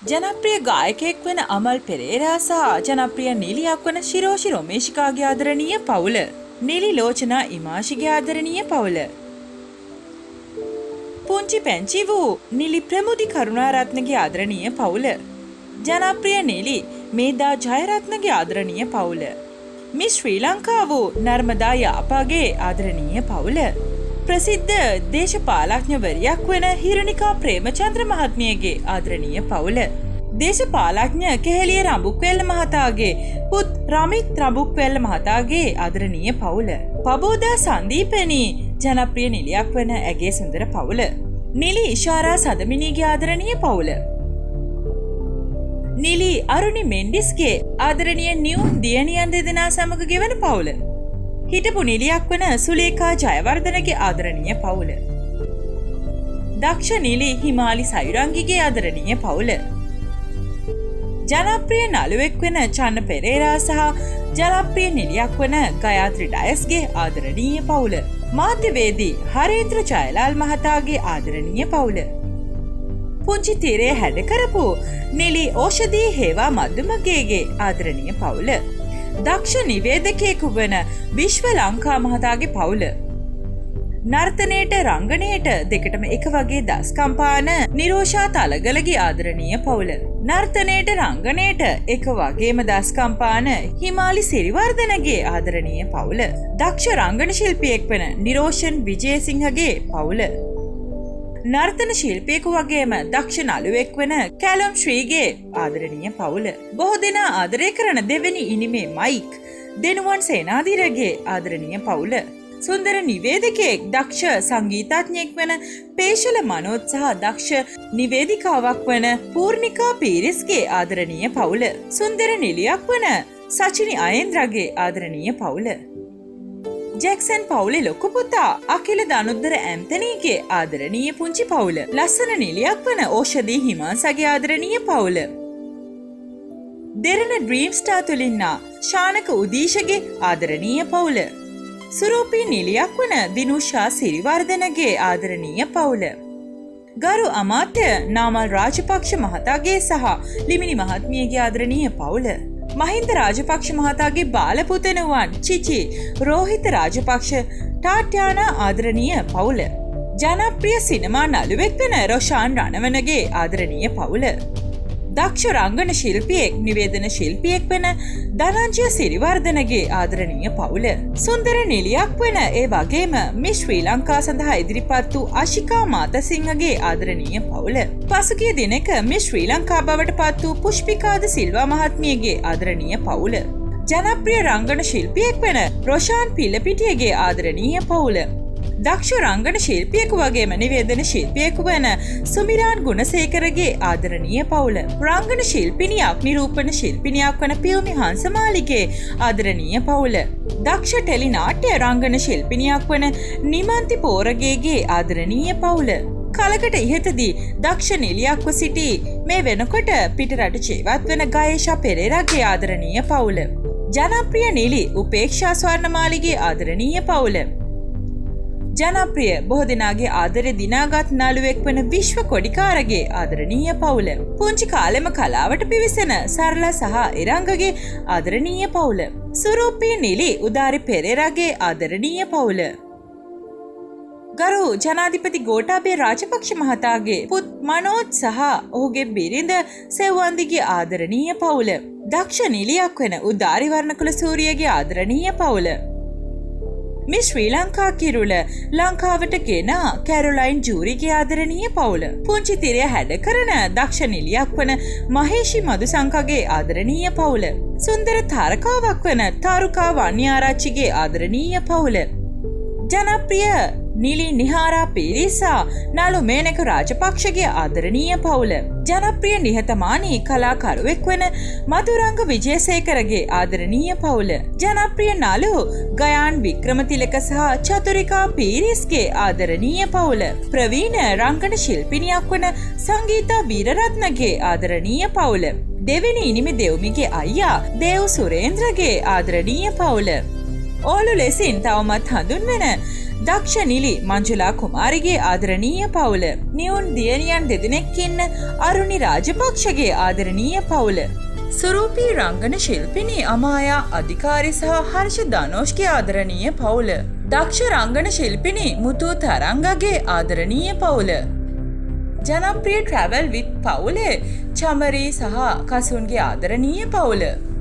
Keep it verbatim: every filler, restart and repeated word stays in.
ජනප්‍රිය ගායකයෙක් වෙන අමල් පෙරේරා සහ ජනප්‍රිය නිලියක් වන ශිරෝෂි රොමේෂිකාගේ ආදරණීය පවුල. නිලි ලෝචනා ඉමාෂිගේ ආදරණීය පවුල. පුංචි පැංචි වූ නිලි ප්‍රමුදි කරුණාරත්නගේ ආදරණීය පවුල. ජනප්‍රිය නිලි මේදා ජයරත්නගේ ආදරණීය පවුල. මිස් ශ්‍රී ලංකා වූ නර්මදා යාපාගේ ආදරණීය පවුල. ප්‍රසිද්ධ දේශපාලඥවරියක් වන හිරණිකා ප්‍රේමචන්ද්‍ර මහත්මියගේ ආදරණීය පවුල. දේශපාලඥ කෙහෙලිය රඹුක්වැල්ල මහතාගේ පුත් රමිත් රඹුක්වැල්ල මහතාගේ ආදරණීය පවුල. පබෝදා සංදීපනී ජනප්‍රිය නිලියක් වන ඇගේ සුන්දර පවුල. නිලි ඉෂාරා සදමිනීගේ ආදරණීය පවුල. නිලි අරුණි මෙන්ඩිස්ගේ ආදරණීය නියුන් දියණියන් දෙදෙනා සමග ගෙවන පවුල. හිටපු නිලියක් වන සුලේකා ජයවර්ධනගේ ආදරණීය පවුල. දක්ෂ නිලි හිමාලි සයුරංගිගේ ආදරණීය පවුල. ජනප්‍රිය නළුවෙක් වෙන චන්න පෙරේරා සහ ජනප්‍රිය නිලියක් වන ගයාත්‍රි ඩයස්ගේ ආදරණීය පවුල. මාධ්‍යවේදී හරේන්ද්‍ර ජයලාල් මහතාගේ ආදරණීය පවුල. පුංචි තීරේ හැඩ කරපු නිලි ඕෂධී හේවා මද්දුමගේගේ ආදරණීය පවුල. දක්ෂ නිවේදකයෙකු වන විශ්ව ලංකා මහතාගේ පවුල. නර්තනයට රංගනයට දෙකටම එක වගේ දස්කම් පාන නිරෝෂා තලගලගේ ආදරණීය පවුල. නර්තනයට රංගනයට එක වගේම දස්කම් පාන හිමාලි සිරිවර්ධනගේ ආදරණීය පවුල. දක්ෂ රංගන ශිල්පියෙක් වන නිරෝෂන් විජේසිංහගේ පවුල. නර්තන ශිල්පියෙකු වගේම දක්ෂ නළුවෙක් වන කැලම් ශ්‍රීගේ ආදරණීය පවුල. බොහෝ දෙනා ආදරය කරන දෙවැනි ඉනිමේ මයික් දෙනුවන් සේනාධීරගේ ආදරණීය පවුල. සුන්දර නිවේදකයෙක් දක්ෂ සංගීතඥයෙක් වන පේශල මනෝත් සහ දක්ෂ නිවේදිකාවක් වන පූර්ණිකා පීරිස්ගේ ආදරණීය පවුල. සුන්දර නිලියක් වන සචිනි අයේන්ද්‍රගේ ආදරණීය පවුල. ජැක්සන් පවුලේ ලොකු පුතා අකිල දනුද්දර ඇන්තනීගේ ආදරණීය පුංචි පවුල. ලස්සන නිලියක් වන ඕෂධී හිමාන්සගේ ආදරණීය පවුල. දෙරණ ඩ්‍රීම් ස්ටාර් තුලින්නා ශානක උදීෂගේ ආදරණීය පවුල. සුරූපී නිලියක් වන දිනුෂා සිරිවර්ධනගේ ආදරණීය පවුල. ගරු අමාත්‍ය නාමල් රාජපක්ෂ මහතාගේ සහ ලිමිනි මහත්මියගේ ආදරණීය පවුල. මහින්ද රාජපක්ෂ මහතාගේ බාලපුතණුවන් චිචි රෝහිත රාජපක්ෂ ටාට්‍යානා ආදරණීය පවුල. ජනප්‍රිය සිනමා නළුවෙක් වන රොෂාන් රණවනගේ ආදරණීය පවුල. දක්ෂ රංගන ශිල්පියෙක් නිවේදන ශිල්පියෙක් වන ධනංජය සිරිවර්ධනගේ ආදරණීය පවුල. සුන්දර නිලියක් වන ඒ වගේම මිස් ශ්‍රී ලංකා සඳහා ඉදිරිපත් වූ ආශිකා මාතසිංහගේ ආදරණීය පවුල. පසුගිය දිනක මිස් ශ්‍රී ලංකා බවට පත් වූ පුෂ්පිකාද සිල්වා මහත්මියගේ ආදරණීය පවුල. ජනප්‍රිය රංගන ශිල්පියෙක් වන රොෂාන් පිල්ලපිටියගේ ආදරණීය පවුල. දක්ෂ රංගන ශිල්පියෙකු වගේම නිවේදන ශිල්පියෙකු වන සුමිරාන් ගුණසේකරගේ ආදරණීය පවුල. රංගන ශිල්පිනියක් නිරූපණ ශිල්පිනියක් වන පියුමි හංසමාලිගේ ආදරණීය පවුල. දක්ෂ ටෙලි නාට්‍ය රංගන ශිල්පිනියක් වන නිමන්ති පෝරගේගේ ආදරණීය පවුල. කලකට ඉහතදී දක්ෂ නිලියක්ව සිටි මේ වෙනකොට පිටරට ජීවත් වන ගයේෂා පෙරේරාගේ ආදරණීය පවුල. ජනප්‍රිය නිලි උපේක්ෂා ස්වර්ණමාලිගේ ආදරණීය පවුල. ජනප්‍රිය බොහෝ දෙනාගේ ආදරය දිනාගත් නළුවෙක් වන විශ්ව කොඩිකාරගේ ආදරණීය පවුල. පුංචි කාලෙම කලාවට පිවිසෙන සරලා සහ ඉරංගගේ ආදරණීය පවුල. සුරූපී නිලි උදාරි පෙරේරාගේ ආදරණීය පවුල. ගරු ජනාධිපති ගෝඨාභය රාජපක්ෂ මහතාගේ පුත් මනෝජ් සහ ඔහුගේ බිරිඳ සෙව්වන්දිගේ ආදරණීය පවුල. දක්ෂ නිලියක් වෙන උදාරි වර්ණකුල සූරියගේ ආදරණීය පවුල. මේ ශ්‍රී ලංකා කිරුළ ලංකාවට ගෙන කැරොලයින් ජූරිගේ ආදරණීය පවුල. පුංචි තිරය හැඩ කරන දක්ෂ නිලියක් වන මහේෂි මදුසංකගේ ආදරණීය පවුල. සුන්දර තාරකාවක් වන තාරුකා වන්‍යාරච්චිගේ ආදරණීය පවුල. ජනප්‍රිය නිලි නිහාරා පීරිසා නළු මේනක රාජපක්ෂගේ ආදරණීය පවුල. ජනප්‍රිය නිහතමානී කලාකරුවෙක් වන මදුරංග විජේසේකරගේ ආදරණීය පවුල. ජනප්‍රිය නළු ගයාන් වික්‍රමතිලක සහ චතුරිකා පීරිස්ගේ ආදරණීය පවුල. ප්‍රවීණ රංගන ශිල්පිනියක් වන සංගීතා වීරරත්නගේ ආදරණීය පවුල. දෙවෙනි ඉනිමේ දෙව්මිගේ අයියා දේව් සුරේන්ද්‍රගේ ආදරණීය පවුල. ඕලු ලෙසින් තවමත් හඳුන්වන දක්ෂ නිලි මංජුලා කුමාරිගේ ආදරණීය පවුල. නියුන් දියණියන් දෙදෙනෙක් ඉන්න අරුණි රාජපක්ෂගේ ආදරණීය පවුල. සුරූපී රංගන ශිල්පිනී අමායා අධිකාරි සහ හර්ෂ ධනෝෂ්ගේ ආදරණීය පවුල. දක්ෂ රංගන ශිල්පිනී මුතු තරංගගේ ආදරණීය පවුල. ජනප්‍රිය ට්‍රැවල් විත් පවුලේ චමරී සහ කසුන්ගේ ආදරණීය පවුල.